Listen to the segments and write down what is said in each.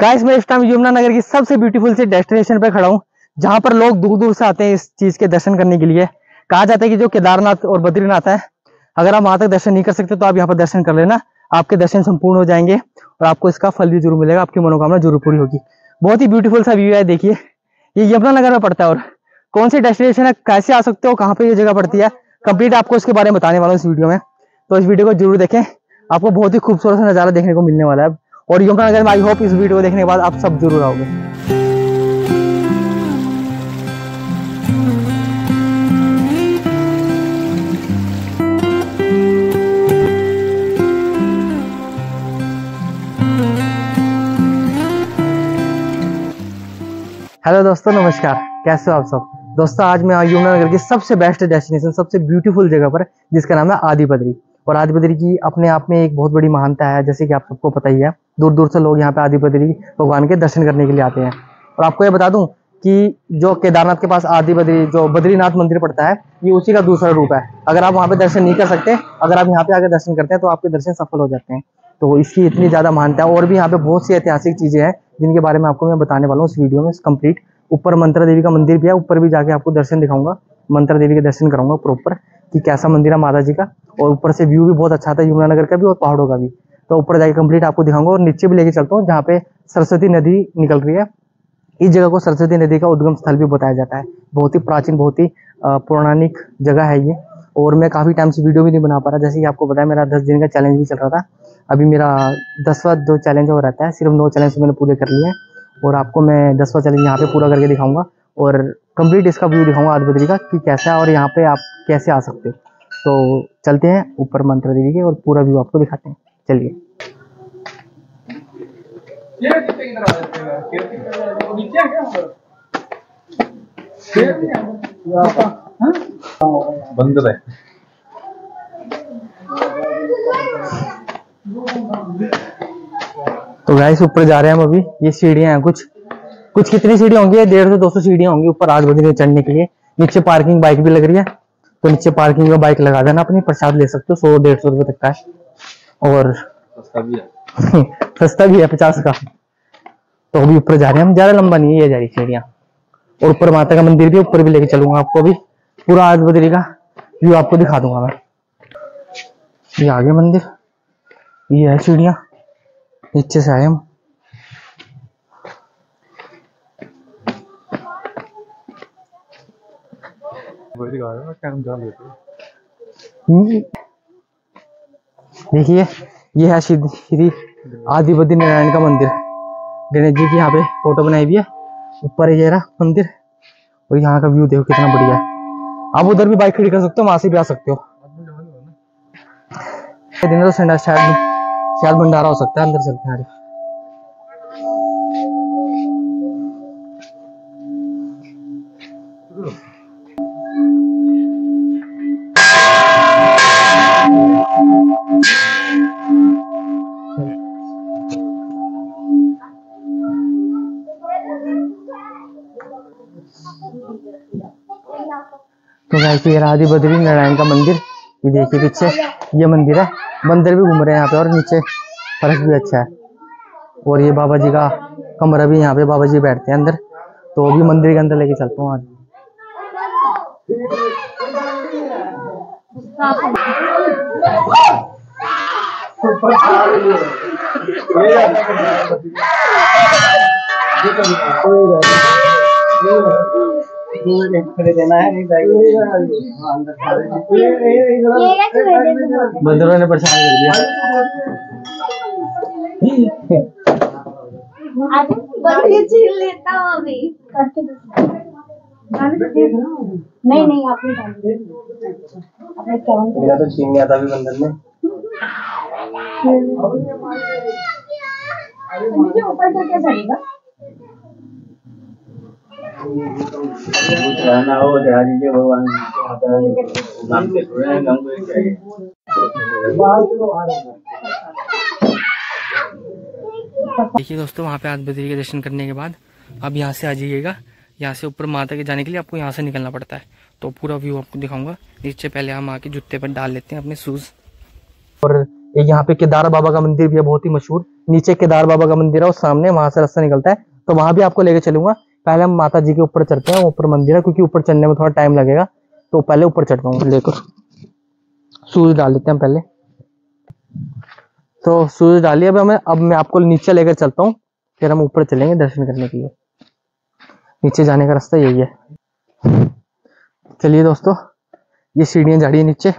Guys मैं इस time Yamunanagar की सबसे ब्यूटीफुल सी डेस्टिनेशन पे खड़ा हूँ, जहां पर लोग दूर दूर से आते हैं इस चीज के दर्शन करने के लिए। कहा जाता है कि जो केदारनाथ और बद्रीनाथ है, अगर आप वहां तक दर्शन नहीं कर सकते तो आप यहाँ पर दर्शन कर लेना, आपके दर्शन संपूर्ण हो जाएंगे और आपको इसका फल भी जरूर मिलेगा, आपकी मनोकामना जरूर पूरी होगी। बहुत ही ब्यूटीफुल सा व्यू है, देखिए ये यमुनानगर में पड़ता है। और कौन सी डेस्टिनेशन है, कैसे आ सकते हो, कहाँ पे ये जगह पड़ती है, कंप्लीट आपको इसके बारे में बताने वाला हूँ इस वीडियो में। तो इस वीडियो को जरूर देखें, आपको बहुत ही खूबसूरत सा नजारा देखने को मिलने वाला है। और यमुनानगर में आई होप इस वीडियो को देखने के बाद आप सब जरूर आओगे। हेलो दोस्तों, नमस्कार, कैसे हो आप सब। दोस्तों आज मैं यमुनानगर की सबसे बेस्ट डेस्टिनेशन, सबसे ब्यूटीफुल जगह पर, जिसका नाम है आदि बद्री। और आदि बद्री की अपने आप में एक बहुत बड़ी महानता है, जैसे कि आप सबको पता ही है। दूर दूर से लोग यहाँ पे आदि बद्री भगवान के दर्शन करने के लिए आते हैं। और आपको ये बता दूं कि जो केदारनाथ के पास आदि बद्री जो बद्रीनाथ मंदिर पड़ता है, ये उसी का दूसरा रूप है। अगर आप वहाँ पे दर्शन नहीं कर सकते, अगर आप यहाँ पे आकर दर्शन करते हैं तो आपके दर्शन सफल हो जाते हैं। तो इसकी इतनी ज्यादा महानता है। और भी यहाँ पे बहुत सी ऐतिहासिक चीजें हैं जिनके बारे में आपको मैं बताने वाला हूँ इस वीडियो में कंप्लीट। ऊपर मंत्रा देवी का मंदिर भी है, ऊपर भी जाके आपको दर्शन दिखाऊंगा, मंत्रा देवी के दर्शन कराऊंगा प्रॉपर कि कैसा मंदिर है माता जी का। और ऊपर से व्यू भी बहुत अच्छा था यमुनानगर का भी और पहाड़ों का भी। तो ऊपर जाके कंप्लीट आपको दिखाऊंगा और नीचे भी लेके चलता हूँ जहाँ पे सरस्वती नदी निकल रही है। इस जगह को सरस्वती नदी का उद्गम स्थल भी बताया जाता है। बहुत ही प्राचीन, बहुत ही पौराणिक जगह है ये। और मैं काफी टाइम से वीडियो भी नहीं बना पा रहा, जैसे कि आपको बताया मेरा 10 दिन का चैलेंज भी चल रहा था। अभी मेरा 10वां जो चैलेंज हो रहता है, सिर्फ 9 चैलेंज मैंने पूरे कर लिए हैं। और आपको मैं 10वां चैलेंज यहाँ पे पूरा करके दिखाऊंगा और कंप्लीट इसका व्यू दिखाऊंगा आदि बद्री का कि कैसा है और यहाँ पे आप कैसे आ सकते हो। तो चलते हैं ऊपर मंत्रा देवी के और पूरा व्यू आपको दिखाते हैं, चलिए। बंद है। तो गाइस ऊपर जा रहे हैं हम अभी। ये सीढ़ियां हैं, कुछ कितनी सीढ़ियां होंगी, 150 से 200 सीढ़ियां होंगी ऊपर आदि बद्री में चढ़ने के लिए। नीचे पार्किंग बाइक भी लग रही है, तो नीचे पार्किंग में बाइक लगा देना, अपनी प्रसाद ले सकते हो। 100-150 रुपए तक का है और सस्ता भी है सस्ता भी है 50 का। तो अभी ऊपर जा रहे हैं हम, ज्यादा लंबा नहीं है ये जा रही सीढ़ियां। और ऊपर माता का मंदिर भी, ऊपर भी लेके चलूंगा आपको, अभी पूरा आदि बद्री का व्यू आपको दिखा दूंगा मैं। ये आगे मंदिर, ये है सीढ़ियां, नीचे से आए हम। देखिए ये है श्री आदि बद्री नारायण का मंदिर। गणेश जी की यहाँ पे फोटो बनाई हुई है। ऊपर ये रहा मंदिर और यहाँ का व्यू देखो कितना बढ़िया है। आप उधर भी बाइक खड़ी कर सकते हो, वहां से भी आ सकते हो। दिन तो संडा शायद भंडारा हो सकता है, अंदर चलते हैं। तो गाइस ये आदि बद्री नारायण का मंदिर, ये देखिए पीछे ये मंदिर है। बंदर भी घूम रहे हैं यहाँ पे और नीचे फर्श भी अच्छा है। और ये बाबा जी का कमरा भी, यहाँ पे बाबा जी बैठते हैं अंदर। तो अभी मंदिर के अंदर लेके चलता हूँ आज। बंदरों ने परेशान कर दिया। छीन लेता हूँ अभी। नहीं आपने मेरा तो छीन लिया था अभी बंदर ने। ऊपर से क्या चलेगा? रहना हो भगवान नाम से देखिए दोस्तों, वहाँ पे आदि बद्री के दर्शन करने के बाद अब यहाँ से आ जाइएगा। यहाँ से ऊपर माता के जाने के लिए आपको यहाँ से निकलना पड़ता है। तो पूरा व्यू आपको दिखाऊंगा। नीचे पहले हम आके जूते पर डाल लेते हैं अपने शूज। और एक यहाँ पे केदार बाबा का मंदिर भी है, बहुत ही मशहूर। नीचे केदार बाबा का मंदिर है और सामने वहां से रास्ता निकलता है, तो वहां भी आपको लेके चलूंगा। पहले हम माता जी के ऊपर चढ़ते हैं, ऊपर मंदिर है, क्योंकि ऊपर चढ़ने में थोड़ा टाइम लगेगा, तो पहले ऊपर चढ़ता हूँ लेकर। सूरज डाल देते हैं पहले, तो सूरज डालिए। अब मैं आपको नीचे लेकर चलता हूँ, फिर हम ऊपर चलेंगे दर्शन करने के लिए। नीचे जाने का रास्ता यही है। चलिए दोस्तों, ये सीढ़ियां जा रही है नीचे,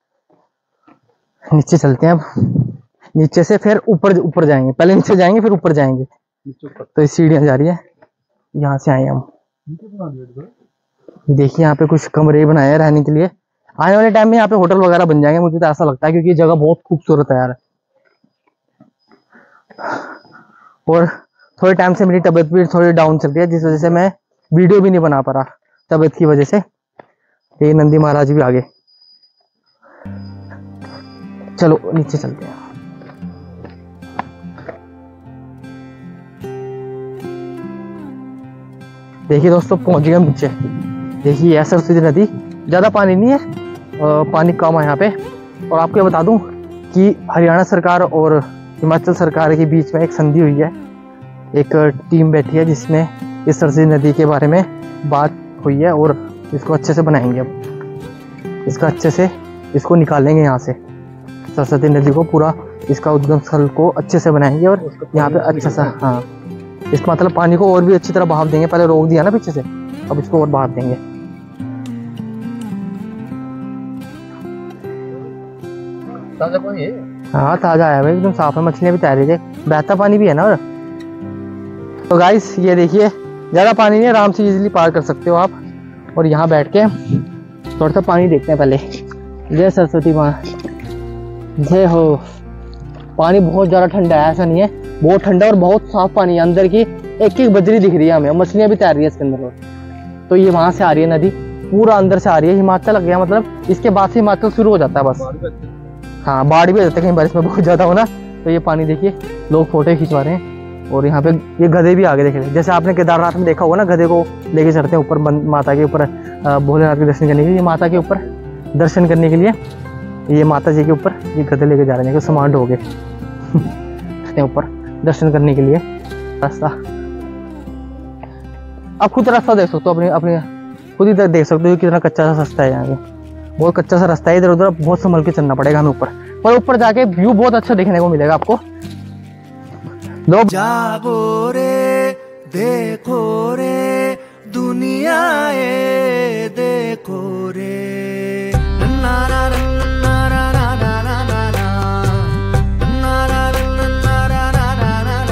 नीचे चलते हैं। अब नीचे से फिर ऊपर जाएंगे, पहले नीचे जाएंगे फिर ऊपर जाएंगे। तो ये सीढ़ियां जा रही है, यहाँ से आए हम। देखिए यहाँ पे कुछ कमरे बनाए हैं रहने के लिए। आने वाले टाइम में यहाँ पे होटल वगैरह बन जाएंगे, मुझे तो ऐसा लगता है, क्योंकि ये जगह बहुत खूबसूरत है यार। और थोड़े टाइम से मेरी तबीयत भी थोड़ी डाउन चल रही है, जिस वजह से मैं वीडियो भी नहीं बना पा रहा तबीयत की वजह से। ये नंदी महाराज भी आगे। चलो नीचे चलते हैं। देखिए दोस्तों, पहुंच गए हम नीचे। देखिए यह सरस्वती नदी, ज्यादा पानी नहीं है, पानी कम है यहाँ पे। और आपको ये बता दूं कि हरियाणा सरकार और हिमाचल सरकार के बीच में एक संधि हुई है, एक टीम बैठी है जिसमें इस सरस्वती नदी के बारे में बात हुई है, और इसको अच्छे से बनाएंगे। अब इसका अच्छे से इसको निकालेंगे यहाँ से, सरस्वती नदी को पूरा, इसका उद्गम स्थल को अच्छे से बनाएंगे, और यहाँ पे अच्छा सा, हाँ, इस मतलब पानी को और भी अच्छी तरह बहाव देंगे। पहले रोक दिया ना पीछे से, अब इसको और बहाव देंगे। ताजा पानी है? हाँ ताजा है भाई, एकदम साफ है, मछलियां भी तैर रही है, बहता पानी भी है ना। और तो गाइस ये देखिए, ज्यादा पानी नहीं है, आराम से इजीली पार कर सकते हो आप। और यहाँ बैठ के थोड़ा सा पानी देखते हैं पहले। जय सरस्वती माँ, जय हो। पानी बहुत ज्यादा ठंडा है, ऐसा नहीं है, बहुत ठंडा और बहुत साफ पानी है। अंदर की एक एक बजरी दिख रही है हमें, मछलियां भी तैर रही है इसके अंदर। तो ये वहां से आ रही है नदी, पूरा अंदर से आ रही है। हिमाचल लग गया, मतलब इसके बाद से हिमाचल शुरू हो जाता है बस। हाँ बाढ़ भी आ जाता है कहीं बारिश में बहुत ज्यादा हो ना। तो ये पानी देखिए, लोग फोटो खिंचवा रहे हैं। और यहाँ पे ये गधे भी आगे देखे, जैसे आपने केदारनाथ में देखा होगा ना, गधे को लेके चढ़ते हैं ऊपर माता के ऊपर, भोलेनाथ के दर्शन करने के लिए। माता के ऊपर दर्शन करने के लिए ये माता जी के ऊपर ये गधे लेके जा रहे हैं, समान हो गए ऊपर दर्शन करने के लिए। रास्ता आप खुद रास्ता देख सकते हो, अपने अपने खुद ही देख सकते हो कितना कच्चा सा रास्ता है। यहाँ पे बहुत कच्चा सा रास्ता है, इधर उधर बहुत संभल के चलना पड़ेगा हमें ऊपर। पर ऊपर जाके व्यू बहुत अच्छा देखने को मिलेगा आपको। लोग जागो रे, देखो रे, दुनिया ये देखो रे। ना ना ना ना ना ना ना ना ना ना ना ना ना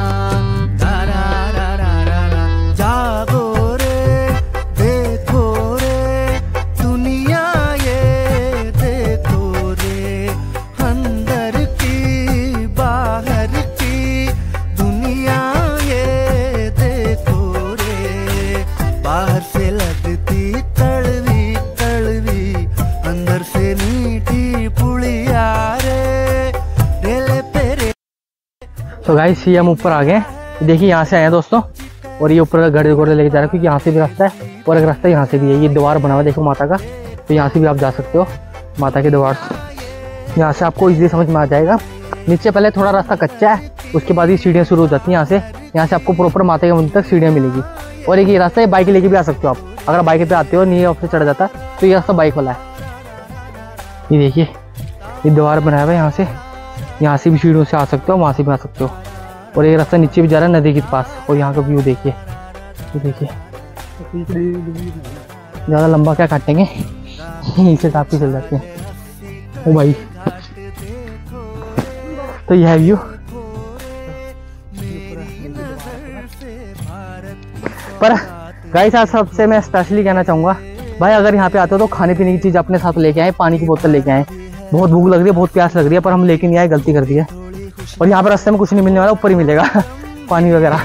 ना ना। जागो रे, देखो रे, दुनिया ये देखो रे। अंदर की बाहर की दुनिया ये देखो रे। बाहर से लगती कड़वी कड़वी, अंदर से मीठी पुड़िया रे। रेले पे रे। तो गाइस ये हम ऊपर आ गए। देखिए यहाँ से आए हैं दोस्तों, और ये ऊपर घड़े घोड़े लेके जा रहे हैं, क्योंकि यहाँ से भी रास्ता है और एक रास्ता यहाँ से भी है। ये द्वार बना हुआ है देखो माता का, तो यहाँ से भी आप जा सकते हो माता के द्वार। यहाँ से आपको इजीली समझ में आ जाएगा। नीचे पहले थोड़ा रास्ता कच्चा है, उसके बाद ये सीढ़ियाँ शुरू हो जाती हैं। यहाँ से आपको प्रॉपर माता के मंदिर तक सीढ़ियाँ मिलेगी। और एक ये रास्ता है, बाइक लेके भी आ सकते हो आप। अगर बाइक पे आते हो, नीचे ऑफ से चढ़ जाता तो ये रास्ता बाइक वाला है। ये देखिए ये द्वार बनाया हुआ है, यहाँ से भी सीढ़ियों से आ सकते हो, वहाँ से भी आ सकते हो। और एक रास्ता नीचे भी जा रहा है नदी के पास। और यहाँ का व्यू देखिए, ये देखिए, ज़्यादा लंबा क्या काटेंगे, नीचे टाप के चल जाते हैं ओ भाई। तो यह व्यू। पर गाइस आज सबसे मैं स्पेशली कहना चाहूँगा भाई, अगर यहाँ पे आते हो तो खाने पीने की चीज़ अपने साथ लेके आए, पानी की बोतल लेके आए। बहुत भूख लग रही है, बहुत प्यास लग रही है, पर हम लेके नहीं आए, गलती कर दी है। और यहाँ पे रास्ते में कुछ नहीं मिलने वाला, ऊपर ही मिलेगा पानी वगैरह।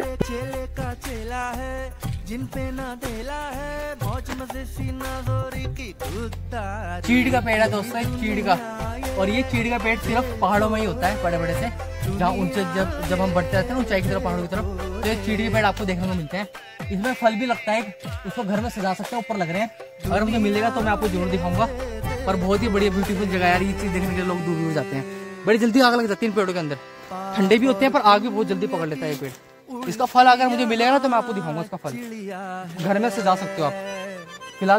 चीड़ का पेड़ है दोस्तों, चीड़ का। और ये चीड़ का पेड़ सिर्फ पहाड़ों में ही होता है, बड़े बड़े से, जहाँ ऊंचे जब हम बढ़ते रहते हैं ऊंचाई की तरफ, पहाड़ों की तरफ, तो ये चीड़ के पेड़ आपको देखने को मिलते हैं। इसमें फल भी लगता है, उसको घर में सजा सकते हैं, ऊपर लग रहे हैं। अगर मुझे मिलेगा तो मैं आपको जरूर दिखाऊंगा। पर बहुत ही बढ़िया ब्यूटीफुल जगह यार, ये चीज देखने के लिए लोग दूर दूर जाते हैं। बड़ी जल्दी आग लग जाती है इन पेड़ों के अंदर। ठंडे भी होते हैं पर आग भी बहुत जल्दी पकड़ लेता है ये पेड़। इसका फल अगर मुझे मिलेगा ना तो मैं आपको दिखाऊंगा इसका फल, घर में सजा सकते हो आप। फिलहाल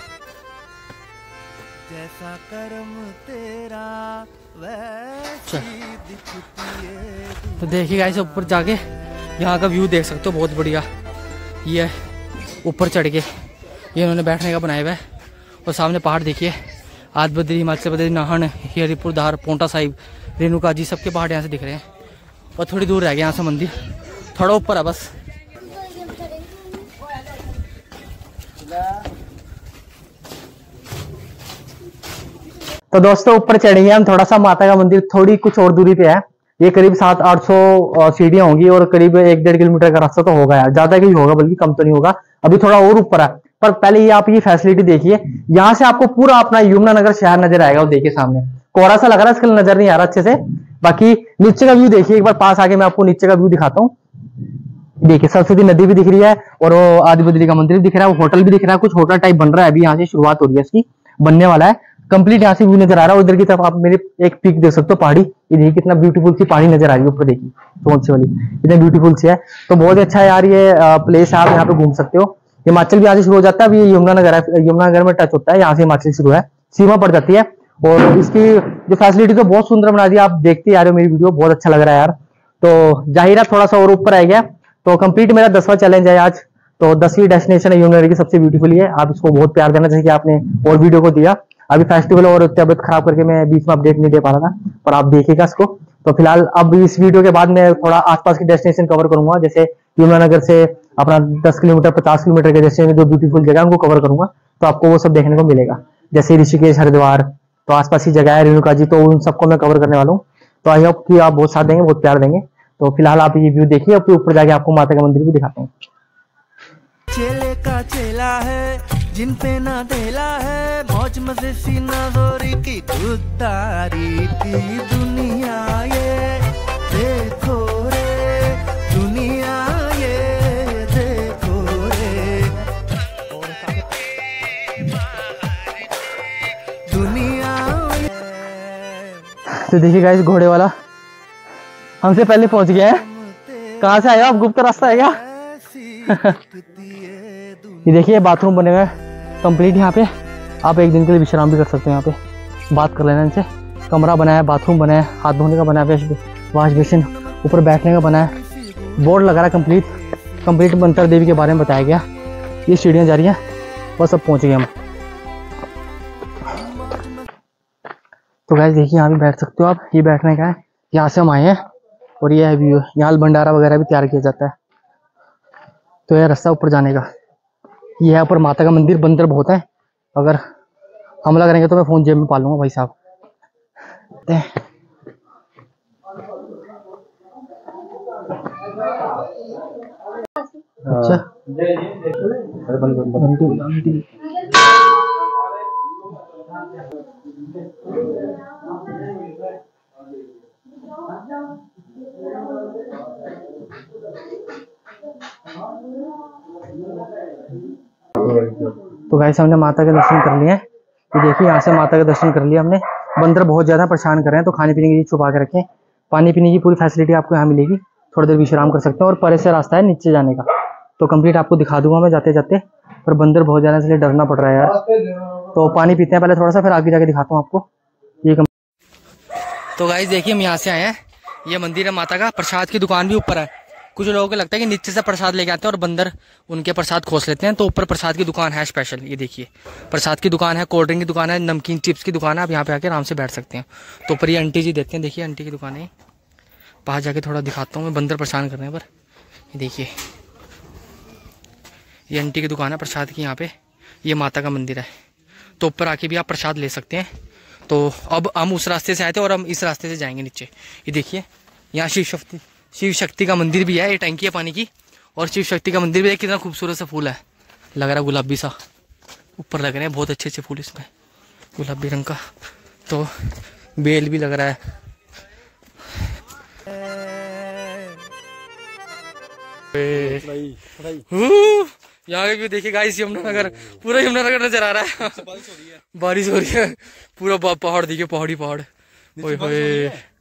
जैसा कर्म तेरा वैसी दिखती है। तो देखिए गाइस ऊपर जाके यहाँ का व्यू देख सकते हो, बहुत बढ़िया। ये ऊपर चढ़ के ये इन्होंने बैठने का बनाया हुआ है। और सामने पहाड़ देखिए, आदि बद्री, हिमाचल प्रदेश, नाहन, हरिपुर धार, पोंटा साहिब, रेणुका जी, सबके पहाड़ यहाँ से दिख रहे हैं। और थोड़ी दूर रह गया यहाँ से मंदिर, थोड़ा ऊपर है बस। तो दोस्तों ऊपर चढ़ेंगे हम, थोड़ा सा माता का मंदिर थोड़ी कुछ और दूरी पे है। ये करीब 700-800 सीढ़ियां होंगी और करीब 1-1.5 किलोमीटर का रास्ता तो होगा यार, ज्यादा ही होगा, बल्कि कम तो नहीं होगा। अभी थोड़ा और ऊपर है, पर पहले ये आप ये फैसिलिटी देखिए, यहाँ से आपको पूरा अपना यमुनानगर शहर नजर आएगा। वो देखिए सामने कोहरा सा लग रहा है, इसके लिए नजर नहीं आ रहा अच्छे से। बाकी नीचे का व्यू देखिए एक बार, पास आके मैं आपको नीचे का व्यू दिखाता हूँ। देखिए सरस्वती नदी भी दिख रही है और वो आदि बद्री का मंदिर भी दिख रहा है, वो होटल भी दिख रहा है, कुछ होटल टाइप बन रहा है, अभी यहाँ से शुरुआत हो रही है इसकी, बनने वाला है कंप्लीट। यहाँ से व्यू नजर आ रहा है। उधर की तरफ आप मेरे एक पीक देख सकते हो, पहाड़ी, ये देखिए कितना ब्यूटीफुल सी पहाड़ी नजर आ रही है ऊपर, देखिए कौन सी वाली, इतनी ब्यूटीफुल सी है। तो बहुत अच्छा है यार ये प्लेस है, आप यहाँ पे घूम सकते हो। हिमाचल भी यहाँ से शुरू हो जाता है, अभी ये यमुनानगर है, यमुनानगर में टच होता है, यहाँ से हिमाचल शुरू है, सीमा पड़ जाती है। और इसकी जो फैसिलिटी तो बहुत सुंदर बना दी, आप देखते आ रहे हो मेरी वीडियो, बहुत अच्छा लग रहा है यार। तो जाहिर है थोड़ा सा और ऊपर आ गया। तो कंप्लीट मेरा 10वां चैलेंज है आज। तो 10वीं डेस्टिनेशन है यमुनानगर की, सबसे ब्यूटीफुल है। आप इसको बहुत प्यार देना, जैसे कि आपने और वीडियो को दिया। अभी फेस्टिवल और तबियत खराब करके मैं बीच में अपडेट नहीं दे पा रहा था, पर आप देखिएगा इसको। तो फिलहाल अब इस वीडियो के बाद मैं थोड़ा आसपास की डेस्टिनेशन कवर करूंगा, जैसे यमुनानगर से अपना 10 किलोमीटर 50 किलोमीटर के डेस्टिनेशन जो ब्यूटीफुल जगह उनको कवर करूंगा। तो आपको वो सब देखने को मिलेगा, जैसे ऋषिकेश, हरिद्वार, तो आसपास की जगह है, रेणुका जी, तो उन सबको मैं कवर करने वाला हूँ। तो आई होप कि आप बहुत साथ देंगे, बहुत प्यार देंगे। तो फिलहाल आप ये व्यू देखिए, और फिर ऊपर जाके आपको माता का मंदिर भी दिखाते हैं। चेले का चेला है, जिन पे ना ढेला है, मौज मजे सीना जोरी की खुदारी की दुनिया ये देखो रे, दुनिया ये देखो रे, दुनिया ये। तो देखिए गाइस घोड़े वाला हमसे पहले पहुंच गया है। कहाँ से आए आप, गुप्त रास्ता है क्या? ये देखिए बाथरूम बने हुए हैं कंप्लीट यहाँ पे, आप एक दिन के लिए विश्राम भी कर सकते हो। यहाँ पे बात कर लेना इनसे, कमरा बना है, बाथरूम बना है, हाथ धोने का बना है, वॉश बेसिन, ऊपर बैठने का बना है, बोर्ड लगा रहा है कंप्लीट मंत्र देवी के बारे में बताया गया। ये सीढ़ियाँ जा रही हैं, बस अब पहुँच गए हम। तो गाइस देखिए यहाँ भी बैठ सकते हो आप, ये बैठने का है, यहाँ से हम आए हैं। और ये है व्यू, यहाँ भंडारा वगैरह भी तैयार किया जाता है। तो यह रास्ता ऊपर जाने का, ये है ऊपर माता का मंदिर। बंदर बहुत है, अगर हमला करेंगे तो मैं फोन जेब में पालूंगा भाई साहब। अच्छा तो गाइस हमने माता के दर्शन कर लिए हैं। तो देखिए यहाँ से माता के दर्शन कर लिया हमने। बंदर बहुत ज्यादा परेशान कर रहे हैं, तो खाने पीने की चीज छुपा के रखें। पानी पीने की पूरी फैसिलिटी आपको यहाँ मिलेगी, थोड़ी देर विश्राम कर सकते हैं। और परे से रास्ता है नीचे जाने का, तो कंप्लीट आपको दिखा दूंगा मैं जाते जाते। पर बंदर बहुत ज्यादा, इसलिए डरना पड़ रहा है यार। तो पानी पीते हैं पहले थोड़ा सा, फिर आगे जाके दिखाता हूँ आपको ये। तो गाइस देखिए हम यहाँ से आए हैं, ये मंदिर है माता का। प्रसाद की दुकान भी ऊपर है। कुछ लोगों को लगता है कि नीचे से प्रसाद लेके आते हैं और बंदर उनके प्रसाद खोस लेते हैं, तो ऊपर प्रसाद की दुकान है स्पेशल। ये देखिए प्रसाद की दुकान है, कोल्ड ड्रिंक की दुकान है, नमकीन चिप्स की दुकान है। आप यहाँ पे आके आराम से बैठ सकते हैं। तो ऊपर ये आंटी जी देखते हैं, देखिए आंटी की दुकान है। बाहर जाके थोड़ा दिखाता हूँ मैं, बंदर परेशान कर रहे हैं। पर ये देखिए ये आंटी की दुकान है प्रसाद की यहाँ पे। ये माता का मंदिर है, तो ऊपर आके भी आप प्रसाद ले सकते हैं। तो अब हम उस रास्ते से आए थे और हम इस रास्ते से जाएंगे नीचे। ये देखिए यहाँ शिव शक्ति का मंदिर भी है, ये टंकी है पानी की। और शिव शक्ति का मंदिर भी है, कितना खूबसूरत सा फूल है, लग रहा है गुलाबी सा ऊपर लग रहे हैं, बहुत अच्छे अच्छे फूल इसमें गुलाबी रंग का। तो बेल भी लग रहा है। यहाँ के भी देखिए गाइस, यमुनानगर, पूरा यमुनानगर नजर आ रहा है। बारिश हो रही है, पूरा पहाड़ देखिए, पहाड़ ओए होए